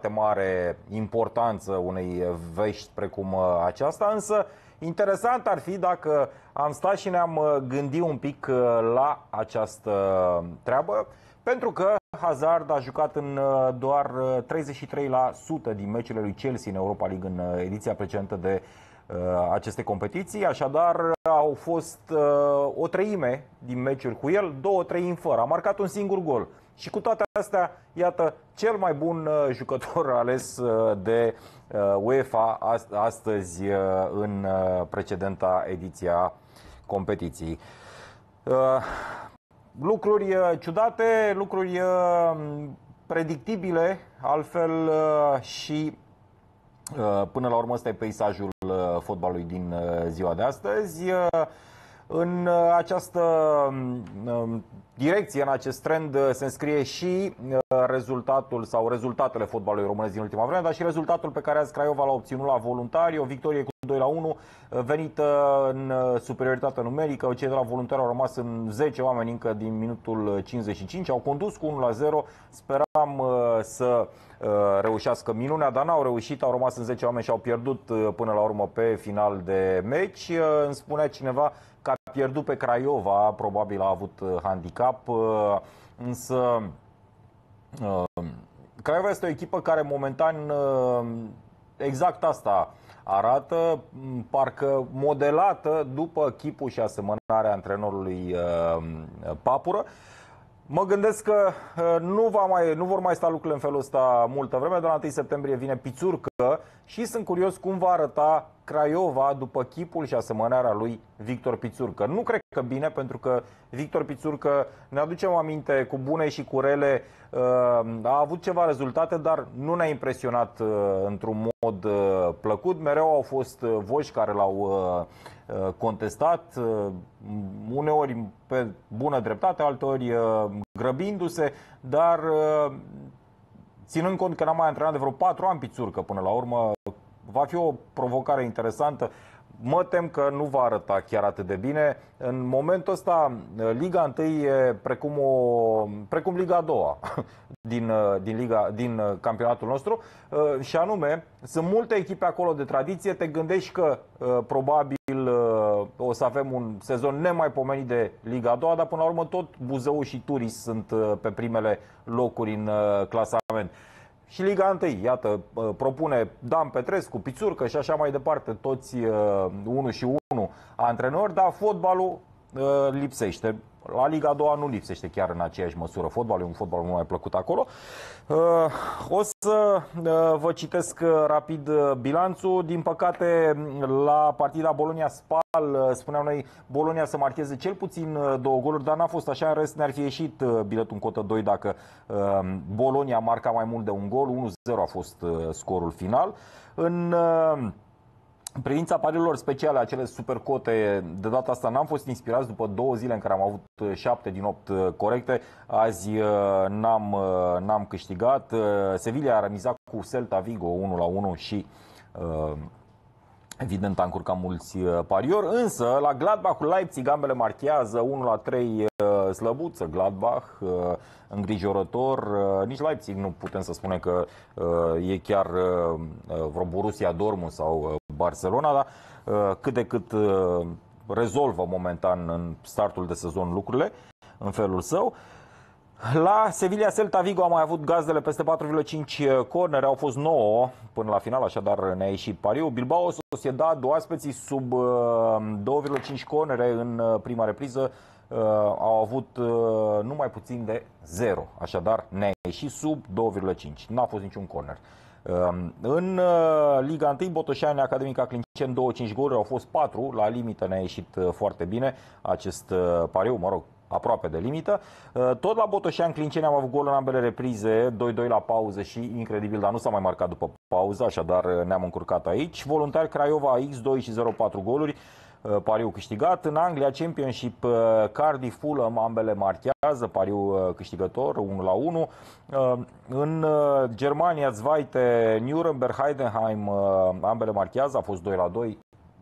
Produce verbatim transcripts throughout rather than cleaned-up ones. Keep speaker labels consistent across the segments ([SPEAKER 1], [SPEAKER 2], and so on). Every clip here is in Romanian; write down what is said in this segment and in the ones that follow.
[SPEAKER 1] foarte mare importanță unei vești precum aceasta, însă interesant ar fi dacă am stat și ne-am gândit un pic la această treabă, pentru că Hazard a jucat în doar treizeci și trei la sută din meciurile lui Chelsea în Europa League în ediția precedentă de aceste competiții, așadar au fost o treime din meciuri cu el, două treimi fără. A marcat un singur gol. Și cu toate astea, iată, cel mai bun jucător ales de UEFA astăzi în precedenta ediție a competiției. Lucruri ciudate, lucruri predictibile, altfel și până la urmă ăsta e peisajul fotbalului din ziua de astăzi. În această direcție, în acest trend, se înscrie și rezultatul sau rezultatele fotbalului românesc din ultima vreme, dar și rezultatul pe care azi Craiova l-a obținut la Voluntari, o victorie cu doi la unu, venită în superioritate numerică. Cei de la Voluntari au rămas în zece oameni încă din minutul cincizeci și cinci, au condus cu unu la zero. Speram să reușească minunea, dar n-au reușit, au rămas în zece oameni și au pierdut până la urmă pe final de meci. Îmi spunea cineva că a pierdut pe Craiova, probabil a avut handicap, însă Craiova este o echipă care momentan exact asta arată, parcă modelată după chipul și asemănarea antrenorului Papură. Mă gândesc că nu, va mai, nu vor mai sta lucrurile în felul ăsta multă vreme. De la întâi septembrie vine Pițurcă și sunt curios cum va arăta Craiova după chipul și asemănarea lui Victor Pițurcă. Nu cred că bine, pentru că Victor Pițurcă, ne aducem aminte, cu bune și cu rele, a avut ceva rezultate, dar nu ne-a impresionat într-un mod plăcut. Mereu au fost voci care l-au contestat, uneori pe bună dreptate, alteori grăbindu-se, dar ținând cont că n-a mai antrenat de vreo patru ani Pițurcă până la urmă, va fi o provocare interesantă. Mă tem că nu va arăta chiar atât de bine. În momentul ăsta, Liga unu e precum, o, precum Liga a doua din, din, Liga, din campionatul nostru. Și anume, sunt multe echipe acolo de tradiție. Te gândești că probabil o să avem un sezon nemaipomenit de Liga a doua, dar până la urmă tot Buzău și Turis sunt pe primele locuri în clasament. Și Liga unu, iată, propune Dan Petrescu, Pițurcă și așa mai departe, toți unu și unu antrenori, dar fotbalul lipsește. La Liga a doua nu lipsește chiar în aceeași măsură. Fotbalul e un fotbal mult mai plăcut acolo. O să vă citesc rapid bilanțul. Din păcate, la partida Bologna-Spal, spuneam noi, Bologna să marcheze cel puțin două goluri, dar n-a fost așa. În rest, ne-ar fi ieșit biletul în cotă doi dacă Bologna marca mai mult de un gol. unu zero a fost scorul final. În În privința pariurilor speciale, acele supercote, de data asta n-am fost inspirați după două zile în care am avut șapte din opt corecte. Azi n-am, n-am câștigat. Sevilla a remizat cu Celta Vigo unu la unu și evident a încurcat mulți pariori. Însă la Gladbach cu Leipzig ambele marchează unu la trei, slăbuță Gladbach, îngrijorător. Nici Leipzig nu putem să spunem că e chiar vreo Borussia Dortmund sau Barcelona, dar cât de cât rezolvă momentan în startul de sezon lucrurile în felul său. La Sevilla Celta Vigo am mai avut gazdele peste patru virgulă cinci cornere, au fost nouă până la final, așadar ne-a ieșit pariul. Bilbao Sociedad, oaspeții sub două virgulă cinci cornere în prima repriză au avut numai puțin de zero, așadar ne-a ieșit sub două virgulă cinci, n-a fost niciun corner. În Liga unu, Botoșani, Academica Clinceni, două cinci goluri, au fost patru, la limită ne-a ieșit foarte bine acest pariu, mă rog, aproape de limită. Tot la Botoșani, Clinceni am avut gol în ambele reprize, doi doi la pauză și incredibil, dar nu s-a mai marcat după pauză, așadar ne-am încurcat aici. Voluntari Craiova X doi și zero patru goluri, pariu câștigat. În Anglia Championship, Cardiff Fulham ambele marchează, pariu câștigător unu la unu. În Germania, Zweite Nuremberg Heidenheim ambele marchează, a fost doi la doi.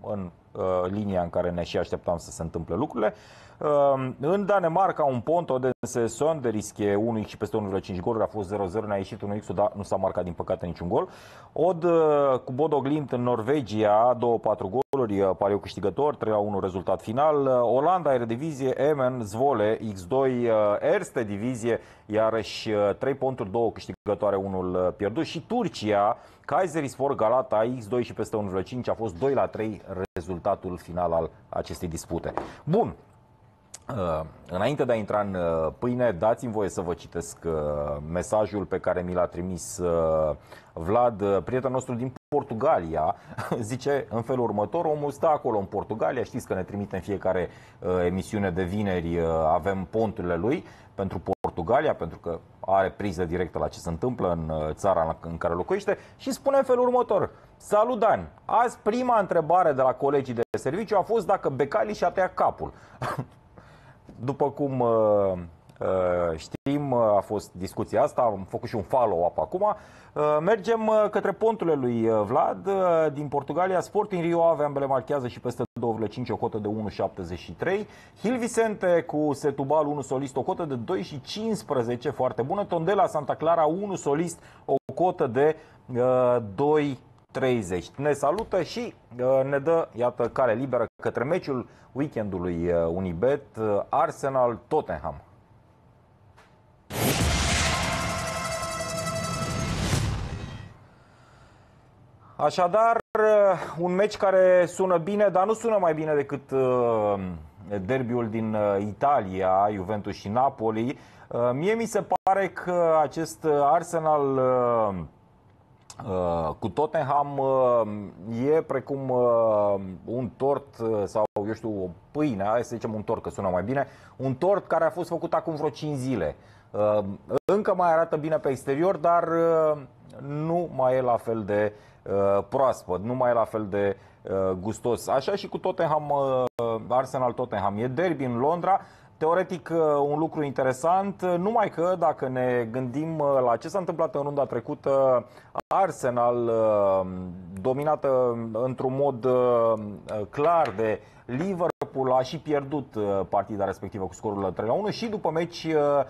[SPEAKER 1] în linia în care ne și așteptam să se întâmple lucrurile. În Danemarca, un Ponto de Sesson de rische unu x și peste unu virgulă cinci goluri, a fost zero zero, ne-a ieșit unu x, dar nu s-a marcat din păcate niciun gol. Odd cu Bodo Glimt în Norvegia, două patru goluri, pariu câștigător, trei la unu rezultat final. Olanda, Eredivisie, Emmen, Zwolle, x doi, Erste Divizie, iarăși trei ponturi, două câștigătoare, unul pierdut. Și Turcia, Kayserispor Galata, x doi și peste unu virgulă cinci, a fost doi la trei rezultatul final al acestei dispute. Bun. Uh, înainte de a intra în uh, pâine, dați-mi voie să vă citesc uh, mesajul pe care mi l-a trimis uh, Vlad, uh, prietenul nostru din Portugalia. Zice în felul următor: omul stă acolo în Portugalia, știți că ne trimite în fiecare uh, emisiune de vineri, uh, avem ponturile lui pentru Portugalia, pentru că are priză directă la ce se întâmplă în uh, țara în care locuiește, și spune în felul următor: salut Dan, azi prima întrebare de la colegii de serviciu a fost dacă Becali și-a tăiat capul. După cum uh, uh, știm, a fost discuția asta, am făcut și un follow-up acum. Uh, mergem uh, către ponturile lui Vlad uh, din Portugalia. Sporting Rio Ave, ambele marchează și peste doi virgulă cinci, o cotă de unu virgulă șaptezeci și trei. Gil Vicente cu Setúbal unu solist, o cotă de doi și cincisprezece, foarte bună. Tondela Santa Clara unu solist, o cotă de uh, doi treizeci. Ne salută și uh, ne dă, iată, cale liberă către meciul weekendului uh, Unibet, uh, Arsenal-Tottenham. Așadar, uh, un meci care sună bine, dar nu sună mai bine decât uh, derbiul din uh, Italia, Juventus și Napoli. Uh, mie mi se pare că acest Arsenal uh, Uh, cu Tottenham uh, e precum uh, un tort uh, sau, eu știu, o pâine, hai să zicem un tort, că sună mai bine, un tort care a fost făcut acum vreo cinci zile. Uh, încă mai arată bine pe exterior, dar uh, nu mai e la fel de uh, proaspăt, nu mai e la fel de uh, gustos. Așa și cu Tottenham, uh, Arsenal-Tottenham. E derby în Londra. Teoretic, un lucru interesant, numai că dacă ne gândim la ce s-a întâmplat în runda trecută, Arsenal, dominată într-un mod clar de Liverpool, a și pierdut partida respectivă cu scorul trei la unu și după meci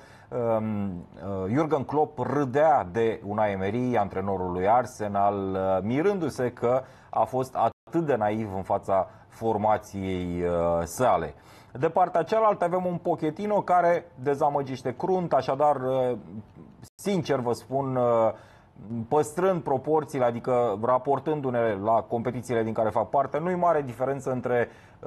[SPEAKER 1] Jurgen Klopp râdea de Unai Emery, antrenorul lui Arsenal, mirându-se că a fost atât de naiv în fața formației sale. De partea cealaltă avem un Pochettino care dezamăgește crunt, așadar, sincer vă spun, păstrând proporțiile, adică raportându-ne la competițiile din care fac parte, nu-i mare diferență între,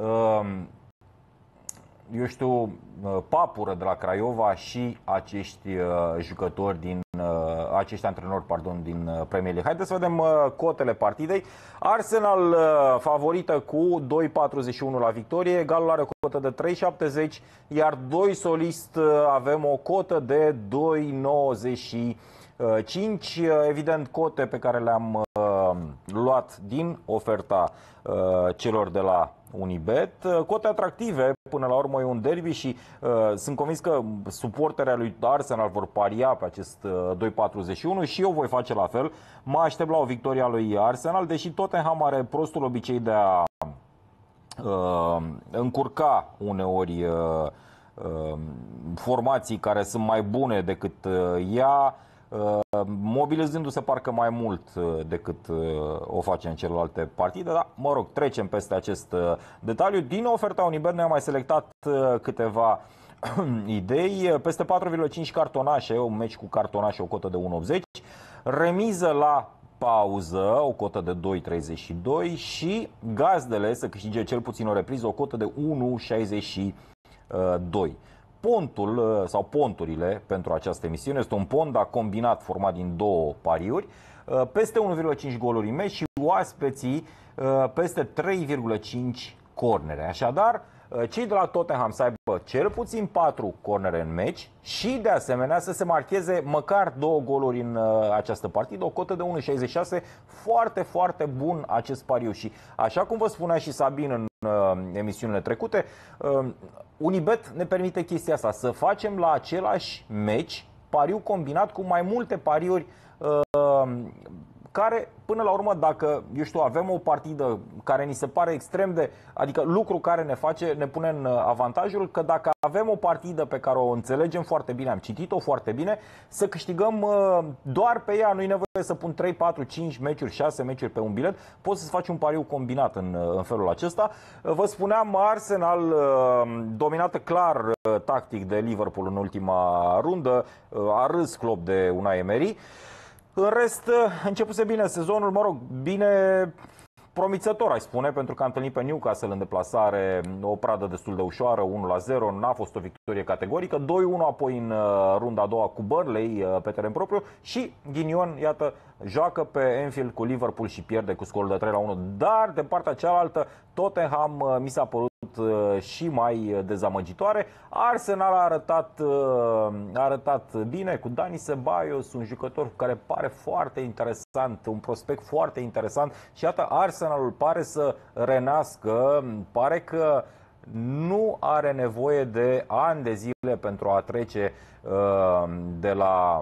[SPEAKER 1] eu știu, Papură de la Craiova și acești jucători din, acești antrenori, pardon, din Premier League. Haideți să vedem cotele partidei. Arsenal favorită cu doi virgulă patruzeci și unu la victorie, egalul are o cotă de trei virgulă șaptezeci, iar doi solist avem o cotă de doi virgulă nouăzeci și cinci. Evident, cote pe care le-am luat din oferta celor de la Unibet. Cote atractive, până la urmă e un derby și uh, sunt convins că suporterii lui Arsenal vor paria pe acest uh, doi virgulă patruzeci și unu și eu voi face la fel. Mă aștept la o victorie a lui Arsenal, deși Tottenham are prostul obicei de a uh, încurca uneori uh, uh, formații care sunt mai bune decât uh, ea, mobilizându-se parcă mai mult decât o face în celelalte partide, dar mă rog, trecem peste acest detaliu. Din oferta Unibet noi am mai selectat câteva idei, peste patru virgulă cinci cartonașe, un meci cu cartonașe, o cotă de unu virgulă optzeci, remiză la pauză, o cotă de doi virgulă treizeci și doi și gazdele să câștige cel puțin o repriză, o cotă de unu virgulă șaizeci și doi. Pontul sau ponturile pentru această emisiune este un pont combinat format din două pariuri, peste unu virgulă cinci goluri în meci și oaspeții peste trei virgulă cinci cornere. Așadar, cei de la Tottenham să aibă cel puțin patru cornere în meci și de asemenea să se marcheze măcar două goluri în această partidă, o cotă de unu virgulă șaizeci și șase, foarte, foarte bun acest pariu. Și așa cum vă spunea și Sabin în emisiunile trecute, Unibet ne permite chestia asta, să facem la același meci pariu combinat cu mai multe pariuri care, până la urmă, dacă, eu știu, avem o partidă care ni se pare extrem de, adică lucru care ne face, ne pune în avantajul că dacă avem o partidă pe care o înțelegem foarte bine, am citit-o foarte bine, să câștigăm doar pe ea, nu e nevoie să pun trei, patru, cinci meciuri, șase meciuri pe un bilet, poți să-ți faci un pariu combinat în, în felul acesta. Vă spuneam, Arsenal dominată clar tactic de Liverpool în ultima rundă, a râs Klopp de Unai Emery. În rest, începuse bine sezonul, mă rog, bine promițător, aș spune, pentru că a întâlnit pe Newcastle în deplasare o pradă destul de ușoară, unu la zero, n-a fost o victorie categorică, doi unu apoi în runda a doua cu Burnley pe teren propriu și ghinion, iată, joacă pe Anfield cu Liverpool și pierde cu scorul de trei la unu, dar de partea cealaltă Tottenham mi s-a părut și mai dezamăgitoare. Arsenal a arătat, a arătat bine cu Dani Ceballos, un jucător care pare foarte interesant, un prospect foarte interesant și iată, Arsenalul pare să renască, pare că nu are nevoie de ani de zile pentru a trece de la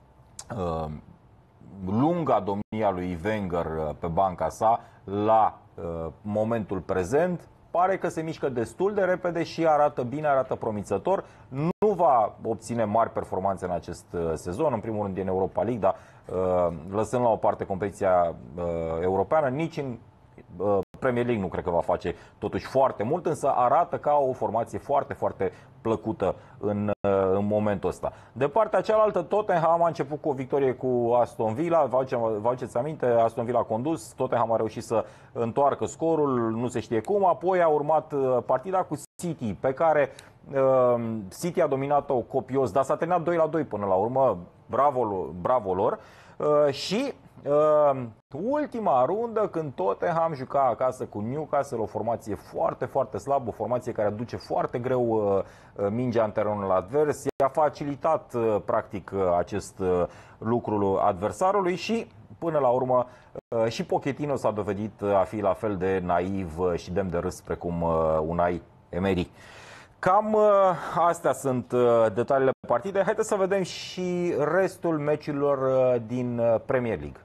[SPEAKER 1] lunga domnia lui Wenger pe banca sa la momentul prezent. Pare că se mișcă destul de repede și arată bine, arată promițător. Nu va obține mari performanțe în acest sezon, în primul rând din Europa League, dar lăsând la o parte competiția europeană, nici în Premier League nu cred că va face totuși foarte mult, însă arată ca o formație foarte, foarte plăcută în, în momentul ăsta. De partea cealaltă, Tottenham a început cu o victorie cu Aston Villa, vă aduceți aminte, Aston Villa a condus, Tottenham a reușit să întoarcă scorul, nu se știe cum, apoi a urmat partida cu City, pe care uh, City a dominat-o copios, dar s-a terminat doi la doi până la urmă, bravo, bravo lor, uh, și Uh, ultima rundă, când Tottenham juca acasă cu Newcastle, o formație foarte, foarte slabă, o formație care duce foarte greu uh, mingea în terenul advers, i-a facilitat uh, practic uh, acest uh, lucru adversarului și până la urmă uh, și Pochettino s-a dovedit a fi la fel de naiv uh, și demn de râs precum uh, Unai Emery. Cam uh, astea sunt uh, detaliile partidei. Haideți să vedem și restul meciurilor uh, din uh, Premier League.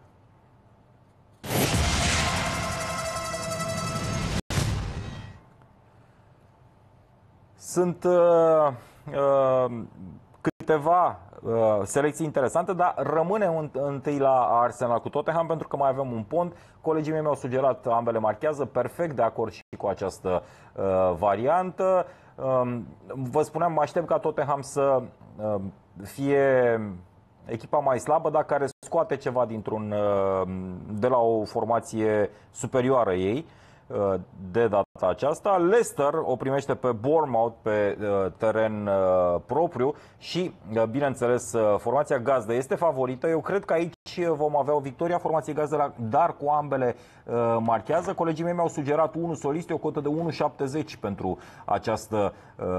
[SPEAKER 1] Sunt uh, uh, câteva uh, selecții interesante, dar rămânem întâi la Arsenal cu Tottenham pentru că mai avem un pont. Colegii mei mi-au sugerat ambele marchează, perfect de acord și cu această uh, variantă. Uh, vă spuneam, mă aștept ca Tottenham să uh, fie echipa mai slabă, dar care scoate ceva dintr-un, uh, de la o formație superioară ei. De data aceasta, Leicester o primește pe Bournemouth pe teren propriu și, bineînțeles, formația gazdă este favorită. Eu cred că aici vom avea o victorie a formației gazdă, dar cu ambele marchează. Colegii mei mi-au sugerat unu solist, o cotă de unu virgulă șaptezeci pentru această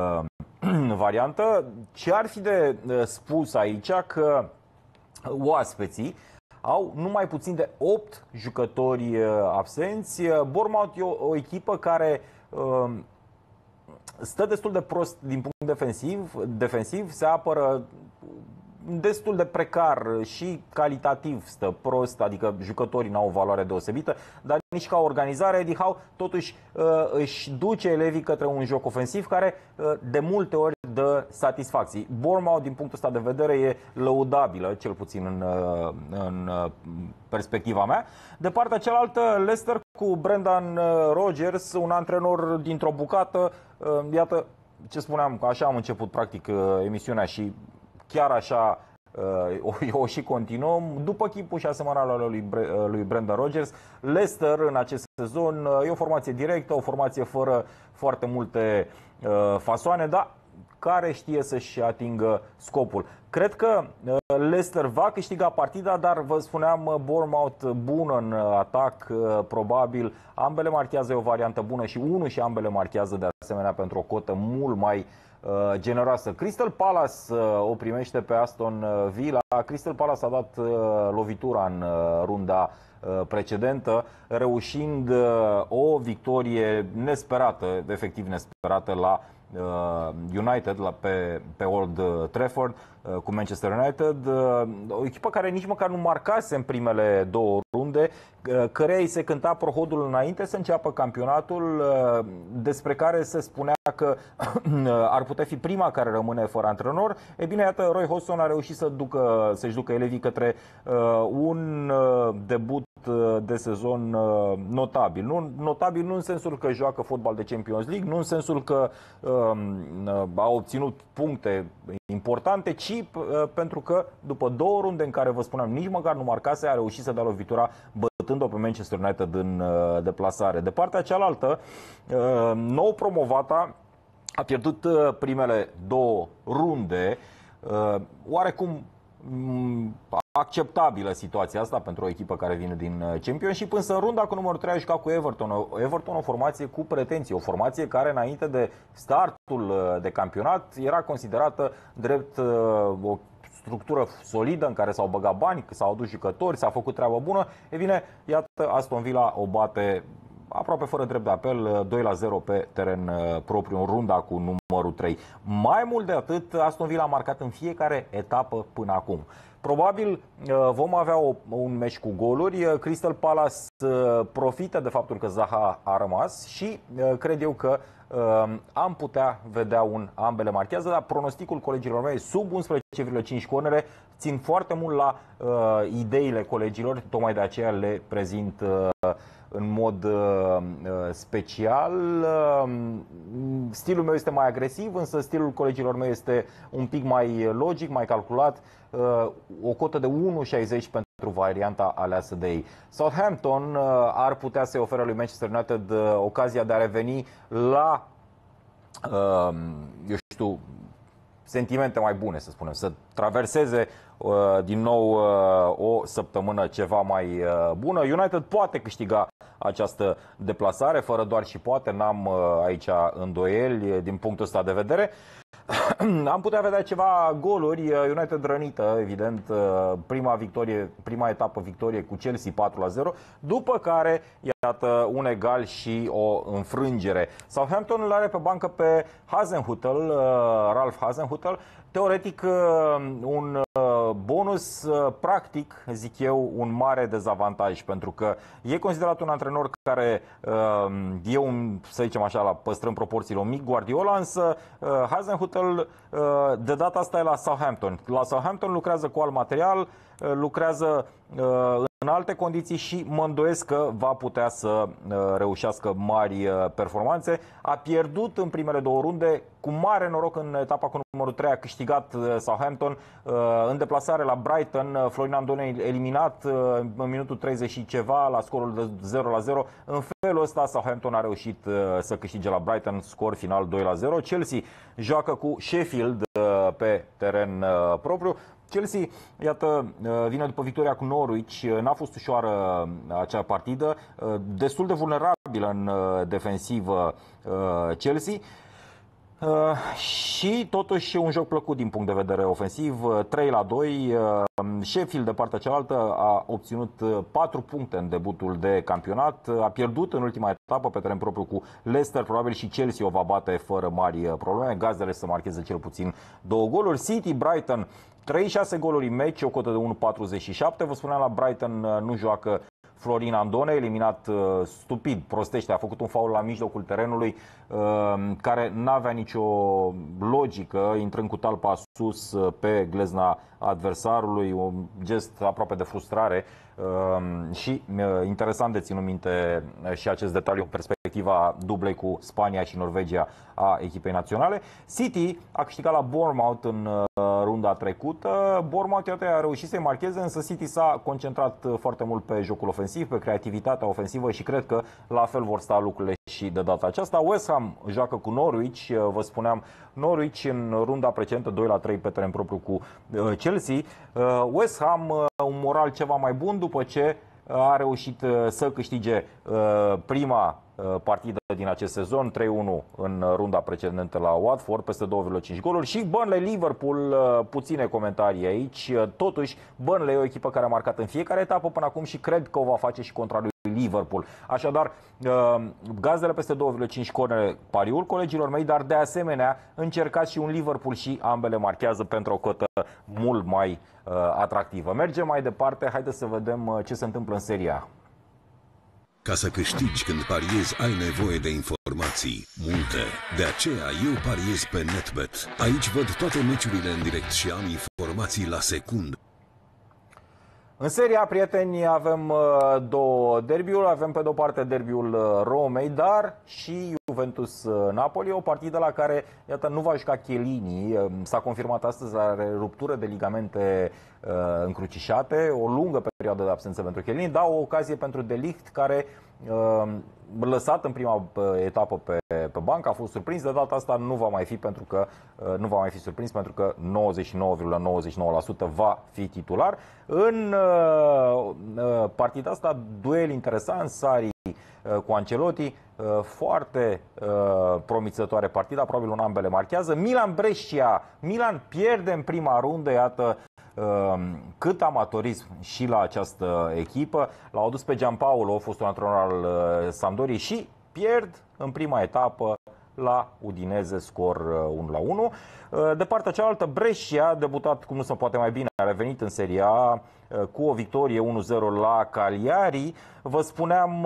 [SPEAKER 1] variantă. Ce ar fi de spus aici că oaspeții au numai puțin de opt jucători absenți. Bournemouth e o, o echipă care uh, stă destul de prost din punct defensiv, defensiv, se apără destul de precar și calitativ stă prost, adică jucătorii n-au o valoare deosebită, dar nici ca organizare Eddie Howe totuși își duce elevii către un joc ofensiv care de multe ori dă satisfacții. Bournemouth, din punctul ăsta de vedere, e lăudabilă, cel puțin în, în perspectiva mea. De partea cealaltă, Leicester cu Brendan Rodgers, un antrenor dintr-o bucată. Iată ce spuneam, că așa am început practic emisiunea și chiar așa o, o și continuăm. După chipul și asemănarea lui, lui Brendan Rodgers, Leicester în acest sezon e o formație directă, o formație fără foarte multe uh, fasoane, dar care știe să-și atingă scopul. Cred că uh, Leicester va câștiga partida, dar vă spuneam, Bournemouth bună în atac, uh, probabil. Ambele marchează, o variantă bună și unul și ambele marchează de asemenea pentru o cotă mult mai generoasă. Crystal Palace o primește pe Aston Villa. Crystal Palace a dat lovitura în runda precedentă, reușind o victorie nesperată, efectiv nesperată, la United la, pe, pe Old Trafford cu Manchester United, o echipă care nici măcar nu marcase în primele două runde, căreia îi se cânta prohodul înainte să înceapă campionatul, despre care se spunea că ar putea fi prima care rămâne fără antrenor. E bine, iată, Roy Hodgson a reușit să ducă, să-și ducă elevii către un debut de sezon notabil. Nu, notabil nu în sensul că joacă fotbal de Champions League, nu în sensul că um, a obținut puncte importante, ci uh, pentru că după două runde în care, vă spuneam, nici măcar nu marcase, a reușit să dea lovitura bătând-o pe Manchester United în uh, deplasare. De partea cealaltă, uh, nou promovata a pierdut uh, primele două runde, uh, oarecum acceptabilă situația asta pentru o echipă care vine din Championship, însă în runda cu numărul trei a jucat cu Everton. Everton, o formație cu pretenții, o formație care înainte de startul de campionat era considerată drept o structură solidă în care s-au băgat bani, s-au adus jucători, s-a făcut treabă bună. E bine, iată, Aston Villa o bate aproape fără drept de apel, doi la zero pe teren propriu în runda cu numărul trei. Mai mult de atât, Aston Villa a marcat în fiecare etapă până acum. Probabil vom avea o, un meci cu goluri. Crystal Palace profită de faptul că Zaha a rămas și cred eu că am putea vedea un ambele marchează, dar pronosticul colegilor mei sub unsprezece virgulă cinci cornere țin foarte mult la uh, ideile colegilor, tocmai de aceea le prezint uh, în mod uh, special. Uh, stilul meu este mai agresiv, însă stilul colegilor mei este un pic mai logic, mai calculat. Uh, o cotă de unu virgulă șaizeci pentru varianta aleasă de ei. Southampton uh, ar putea să-i ofere lui Manchester United uh, ocazia de a reveni la, uh, eu știu, sentimente mai bune, să spunem, să traverseze uh, din nou uh, o săptămână ceva mai uh, bună. United poate câștiga această deplasare, fără doar și poate, n-am uh, aici îndoieli din punctul ăsta de vedere. Am putea vedea ceva goluri. United rănită, evident, prima victorie, prima etapă victorie cu Chelsea patru la zero, după care, iată, un egal și o înfrângere. Southampton îl are pe bancă pe Hasenhüttl, Ralph Hasenhüttl. Teoretic un bonus, practic, zic eu, un mare dezavantaj, pentru că e considerat un antrenor care e un, să zicem așa, la păstrând proporțiile, un mic Guardiola, însă Hasenhüttl de data asta e la Southampton. La Southampton lucrează cu alt material, lucrează în alte condiții și mă îndoiesc că va putea să reușească mari performanțe. A pierdut în primele două runde, cu mare noroc în etapa cu numărul trei a câștigat Southampton în deplasare la Brighton. Florin Andone eliminat în minutul treizeci și ceva la scorul de zero la zero. În felul ăsta Southampton a reușit să câștige la Brighton, scor final doi la zero. Chelsea joacă cu Sheffield pe teren propriu. Chelsea, iată, vine după victoria cu Norwich. N-a fost ușoară acea partidă, destul de vulnerabilă în defensivă Chelsea. Și totuși un joc plăcut din punct de vedere ofensiv, trei la doi. Sheffield, de partea cealaltă, a obținut patru puncte în debutul de campionat. A pierdut în ultima etapă pe teren propriu cu Leicester. Probabil și Chelsea o va bate fără mari probleme. Gazdele să marcheze cel puțin două goluri. City, Brighton, treizeci și șase goluri în meci, o cotă de unu virgulă patruzeci și șapte. Vă spuneam, la Brighton nu joacă Florin Andone, eliminat uh, stupid, prostește, a făcut un faul la mijlocul terenului uh, care n-avea nicio logică, intrând cu talpa sus uh, pe glezna adversarului, un gest aproape de frustrare uh, și uh, interesant de ținut minte uh, și acest detaliu în perspectiva dublei cu Spania și Norvegia a echipei naționale. City a câștigat la Bournemouth în uh, runda trecută. Bournemouth, iată, a reușit să-i marcheze, însă City s-a concentrat foarte mult pe jocul ofensiv, pe creativitatea ofensivă și cred că la fel vor sta lucrurile și de data aceasta. West Ham joacă cu Norwich, vă spuneam, Norwich în runda precedentă doi la trei pe teren propriu cu Chelsea. West Ham un moral ceva mai bun după ce a reușit să câștige prima partidă din acest sezon, trei unu în runda precedentă la Watford, peste două virgulă cinci goluri. Și Burnley-Liverpool, puține comentarii aici. Totuși, Burnley e o echipă care a marcat în fiecare etapă până acum și cred că o va face și contra lui Liverpool. Așadar, gazdele peste două virgulă cinci cornere, pariul colegilor mei, dar de asemenea încercați și un Liverpool și ambele marchează pentru o cotă mult mai atractivă. Mergem mai departe, haideți să vedem ce se întâmplă în Serie A.
[SPEAKER 2] Ca să câștigi când pariezi, ai nevoie de informații multe. De aceea eu pariez pe NetBet. Aici văd toate meciurile în direct și am informații la secundă.
[SPEAKER 1] În Serie A, prieteni, avem două derbiuri. Avem pe de-o parte derbiul Romei, dar și Juventus-Napoli, o partidă la care, iată, nu va juca Chiellini. S-a confirmat astăzi, are ruptură de ligamente încrucișate, o lungă perioadă de absență pentru Chiellini, dar o ocazie pentru De Ligt, care lăsat în prima etapă pe, pe bancă, a fost surprins. De data asta nu va mai fi pentru că nu va mai fi surprins pentru că nouăzeci și nouă virgulă nouăzeci și nouă la sută va fi titular. În uh, partida asta, duel interesant, Sarri uh, cu Ancelotti, uh, foarte uh, promițătoare partida, probabil un ambele marchează. Milan-Brescia, Milan pierde în prima rundă, iată cât amatorism și la această echipă. L-au adus pe Gianpaolo, a fost un antrenor al Sampdoriei, și pierd în prima etapă la Udinese, scor unu la unu. De partea cealaltă, Brescia, debutat cum nu se poate mai bine, a revenit în Serie A cu o victorie unu zero la Cagliari. Vă spuneam,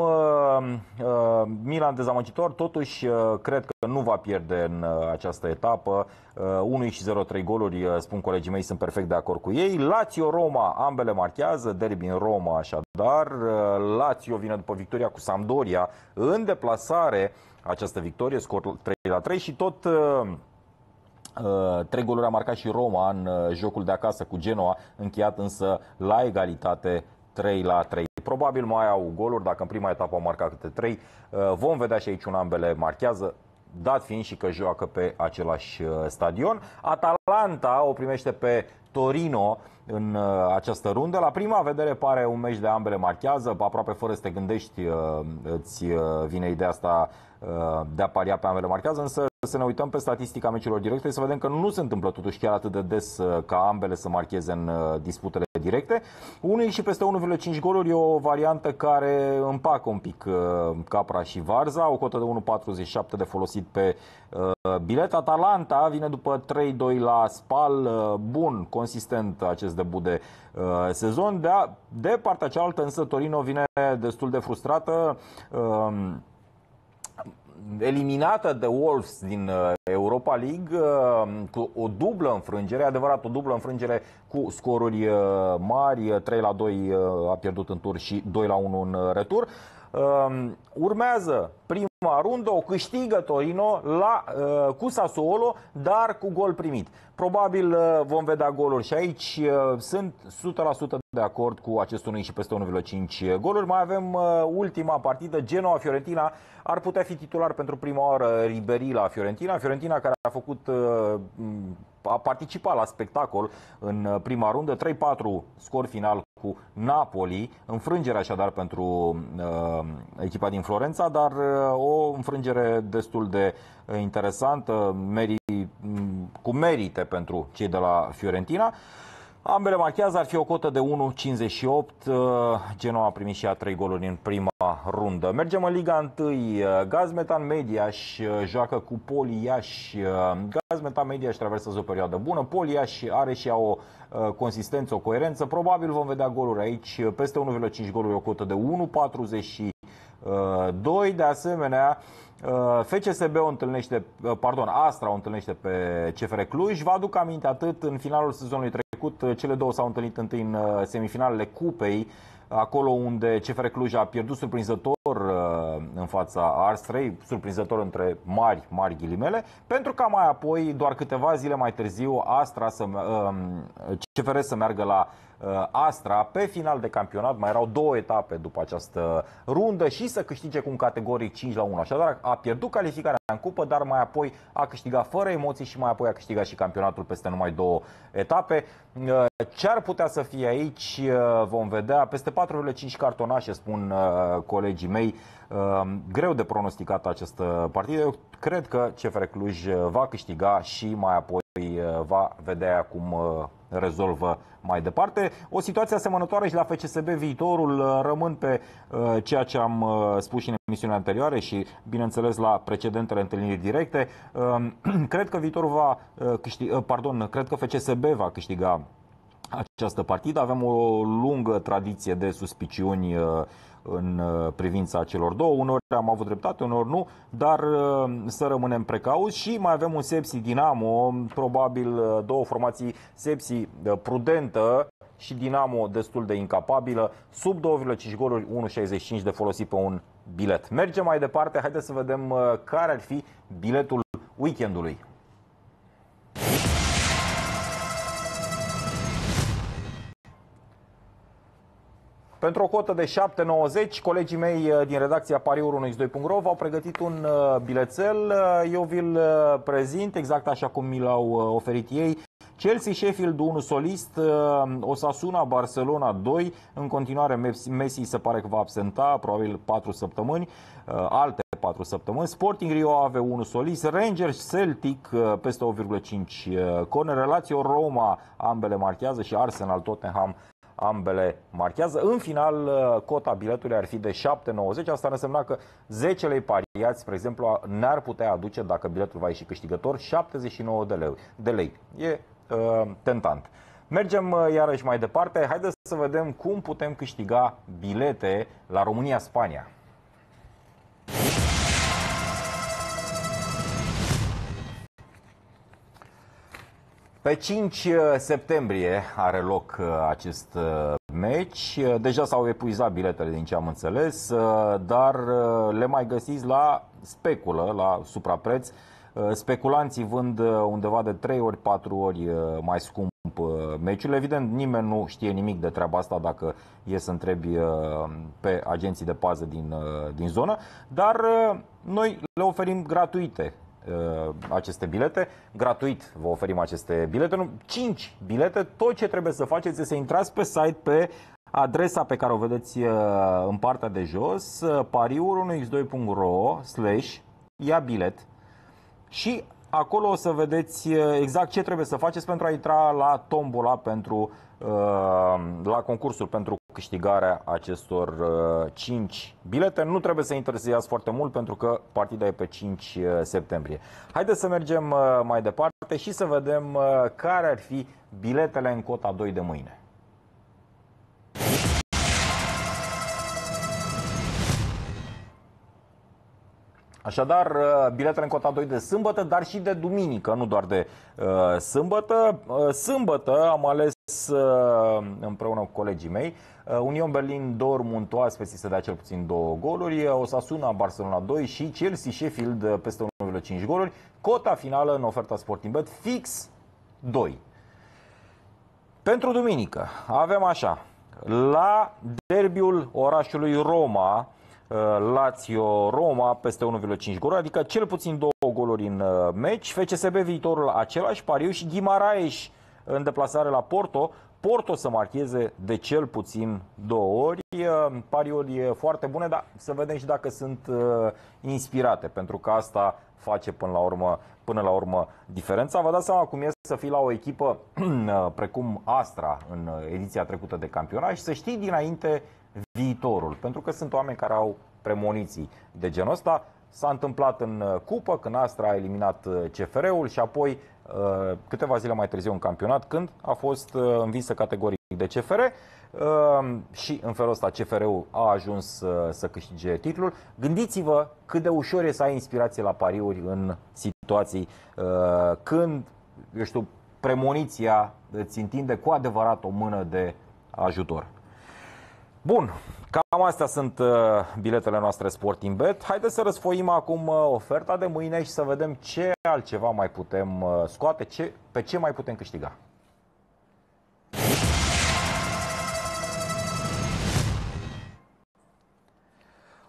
[SPEAKER 1] Milan dezamăgitor, totuși cred că nu va pierde în această etapă. unu și zero, trei goluri, spun colegii mei, sunt perfect de acord cu ei. Lazio-Roma, ambele marchează, derby în Roma așadar. Lazio vine după victoria cu Sampdoria în deplasare, această victorie, scor trei la trei, și tot trei goluri a marcat și Roma în jocul de acasă cu Genoa, încheiat însă la egalitate trei la trei. Probabil mai au goluri, dacă în prima etapă au marcat câte trei. Vom vedea și aici un ambele marchează, dat fiind și că joacă pe același stadion. Atalanta o primește pe Torino în această rundă. La prima vedere pare un meci de ambele marchează, aproape fără să te gândești îți vine ideea asta de a paria pe ambele marchează, însă să ne uităm pe statistica meciurilor directe, să vedem că nu se întâmplă totuși chiar atât de des ca ambele să marcheze în disputele directe. unu și peste unu virgulă cinci goluri e o variantă care împacă un pic capra și varza, o cotă de unu virgulă patruzeci și șapte de folosit pe bilet. Atalanta vine după trei doi la Spal, bun, consistent acest debut de sezon. De, a, de partea cealaltă însă Torino vine destul de frustrată, eliminată de Wolves din Europa League cu o dublă înfrângere, adevărat o dublă înfrângere cu scoruri mari, trei la doi a pierdut în tur și doi la unu în retur. Urmează prima rundă, o câștigă Torino la, cu Sassuolo, dar cu gol primit. Probabil vom vedea goluri și aici. Sunt o sută la sută de acord cu acest unu și peste unu virgulă cinci goluri. Mai avem ultima partidă, Genoa-Fiorentina. Ar putea fi titular pentru prima oară Ribéry la Fiorentina. Fiorentina care a făcut, a participat la spectacol în prima rundă, trei patru scor final cu Napoli, înfrângere așadar pentru uh, echipa din Florența, dar uh, o înfrângere destul de uh, interesantă, meri, cu merite pentru cei de la Fiorentina. Ambele marchează, ar fi o cotă de unu virgulă cincizeci și opt. Genoa a primit și ea trei goluri în prima rundă. Mergem în Liga unu. Gazmetan Mediaș joacă cu Poli Iași. Gazmetan Mediaș traversează o perioadă bună. Poli Iași are și ea o consistență, o coerență. Probabil vom vedea goluri aici. Peste unu virgulă cinci goluri, o cotă de unu virgulă patruzeci și doi. De asemenea, F C S B o întâlnește, pardon, Astra o întâlnește pe C F R Cluj. Vă aduc aminte, atât în finalul sezonului trecut, cele două s-au întâlnit întâi în semifinalele Cupei, acolo unde C F R Cluj a pierdut surprinzător în fața Arstrei, surprinzător între mari, mari ghilimele, pentru ca mai apoi, doar câteva zile mai târziu, Astra să, C F R să meargă la Astra pe final de campionat. Mai erau două etape după această rundă și să câștige cu un categoric cinci la unu. Așadar a pierdut calificarea în cupă, dar mai apoi a câștigat fără emoții și mai apoi a câștigat și campionatul peste numai două etape. Ce ar putea să fie aici vom vedea. Peste patru virgulă cinci cartonașe, spun colegii mei. Greu de pronosticat această partidă. Eu cred că C F R Cluj va câștiga și mai apoi va vedea cum rezolvă mai departe. O situație asemănătoare și la F C S B. Viitorul, rămân pe ceea ce am spus și în emisiunile anterioare și, bineînțeles, la precedentele întâlniri directe. Cred că Viitorul va câștiga, pardon, cred că F C S B va câștiga această partidă. Avem o lungă tradiție de suspiciuni în privința celor două. Uneori am avut dreptate, uneori nu, dar să rămânem precauți. Și mai avem un Sepsi Dinamo, probabil două formații, Sepsi prudentă și Dinamo destul de incapabilă, sub două virgulă cinci goluri, unu virgulă șaizeci și cinci de folosit pe un bilet. Mergem mai departe, haideți să vedem care ar fi biletul weekendului. Pentru o cotă de șapte nouăzeci, colegii mei din redacția pariuri unu x doi punct ro v-au pregătit un bilețel. Eu vi-l prezint exact așa cum mi l-au oferit ei. Chelsea Sheffield unu solist, Osasuna Barcelona doi. În continuare Messi se pare că va absenta, probabil patru săptămâni, alte patru săptămâni. Sporting Rio Ave unu solist, Rangers Celtic peste opt virgulă cinci corner, Lazio Roma ambele marchează și Arsenal Tottenham ambele marchează. În final, cota biletului ar fi de șapte nouăzeci. Asta ar însemna că zece lei pariați, spre exemplu, ne-ar putea aduce, dacă biletul va ieși câștigător, șaptezeci și nouă de lei. De lei. E uh, tentant. Mergem uh, iarăși mai departe. Haideți să vedem cum putem câștiga bilete la România-Spania. Pe cinci septembrie are loc acest meci. Deja s-au epuizat biletele, din ce am înțeles, dar le mai găsiți la speculă, la suprapreț. Speculanții vând undeva de trei ori, patru ori mai scump meciul. Evident, nimeni nu știe nimic de treaba asta dacă e să întrebi pe agenții de pază din, din zonă, dar noi le oferim gratuite aceste bilete. Gratuit vă oferim aceste bilete. cinci bilete. Tot ce trebuie să faceți este să intrați pe site, pe adresa pe care o vedeți în partea de jos, pariuri unu x doi punct ro slash ia bilet, și acolo o să vedeți exact ce trebuie să faceți pentru a intra la tombola, pentru la concursul pentru câștigarea acestor cinci bilete. Nu trebuie să întârziați foarte mult pentru că partida e pe cinci septembrie. Haideți să mergem mai departe și să vedem care ar fi biletele în cota doi de mâine. Așadar, biletele în cota doi de sâmbătă, dar și de duminică, nu doar de uh, sâmbătă. Uh, sâmbătă am ales uh, împreună cu colegii mei uh, Union Berlin Dortmund oaspeții să dea cel puțin două goluri, Osasuna Barcelona doi și Chelsea Sheffield peste unu virgulă cinci goluri. Cota finală în oferta Sportingbet fix doi. Pentru duminică avem așa: la derbiul orașului Roma, Lazio Roma peste unu virgulă cinci goluri, adică cel puțin două goluri în meci. F C S B Viitorul același pariu și Guimaraes în deplasare la Porto. Porto să marcheze de cel puțin două ori. Pariuri foarte bune, dar să vedem și dacă sunt inspirate, pentru că asta face până la urmă, până la urmă diferența. Vă dați seama cum e să fii la o echipă precum Astra în ediția trecută de campionat și să știi dinainte viitorul, pentru că sunt oameni care au premoniții de genul ăsta. S-a întâmplat în cupă, când Astra a eliminat C F R-ul și apoi câteva zile mai târziu în campionat, când a fost învinsă categoric de C F R și în felul ăsta C F R-ul a ajuns să câștige titlul. Gândiți-vă cât de ușor e să ai inspirație la pariuri în situații când, eu știu, premoniția îți întinde cu adevărat o mână de ajutor. Bun, cam astea sunt uh, biletele noastre Sportingbet. Haideți să răsfoim acum uh, oferta de mâine și să vedem ce altceva mai putem uh, scoate, ce, pe ce mai putem câștiga.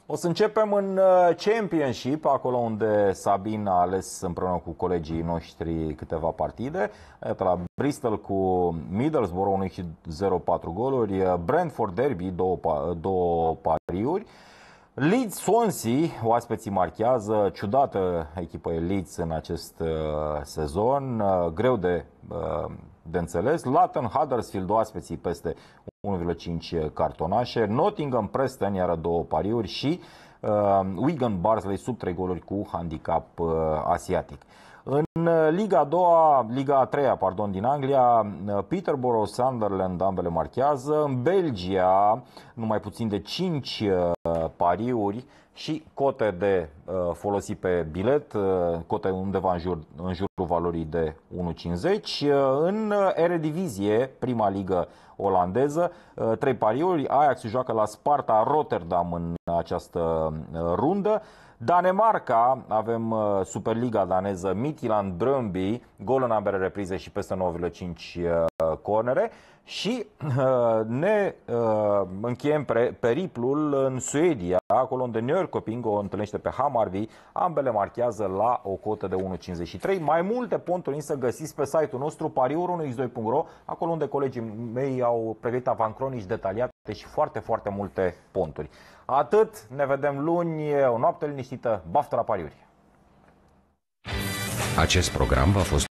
[SPEAKER 1] O să începem în Championship, acolo unde Sabin a ales împreună cu colegii noștri câteva partide. La Bristol cu Middlesbrough unu zero patru goluri, Brentford Derby două, două pariuri. Leeds Swansea, oaspeții marchează, ciudată echipă e Leeds în acest uh, sezon, uh, greu de, uh, de înțeles. Luton Huddersfield, oaspeții peste unu virgulă cinci cartonașe. Nottingham Preston, iară două pariuri și uh, Wigan Barnsley sub trei goluri cu handicap uh, asiatic. În Liga a doua, Liga a treia, pardon, din Anglia, Peterborough, Sunderland, ambele marchează. În Belgia, numai puțin de cinci uh, pariuri și cote de uh, folosit pe bilet, uh, cote undeva în, jur, în jurul valorii de unu virgulă cincizeci. Uh, în Eredivisie, prima ligă olandeză, uh, trei pariuri. Ajax joacă la Sparta Rotterdam în această uh, rundă. Danemarca, avem Superliga daneză, Midtjylland Brøndby, gol în ambele reprize și peste nouă virgulă cinci cornere. Și ne încheiem periplul în Suedia, acolo unde Norrköping o întâlnește pe Hammarby. Ambele marchează la o cotă de unu virgulă cincizeci și trei. Mai multe ponturi să găsiți pe site-ul nostru pariuri unu x doi punct ro, acolo unde colegii mei au pregătit avancronici detaliate și foarte, foarte multe ponturi. Atât, ne vedem luni, o noapte liniștită, baftă la pariuri!
[SPEAKER 3] Acest program v-a fost